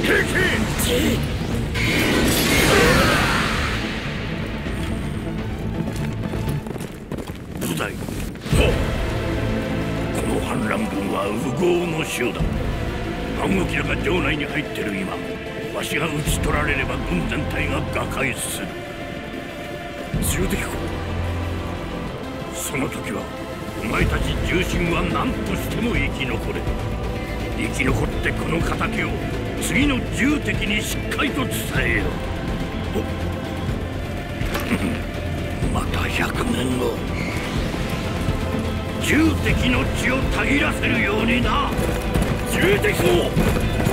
部隊、この反乱軍は烏合の衆だ。暗号機らが城内に入ってる今、わしが討ち取られれば軍全体が瓦解する。重敵か。その時はお前たち重臣は何としても生き残れ。生き残ってこの敵を次の重敵にしっかりと伝えよう。また100年後重敵の血をたぎらせるようにな。重敵ぞ。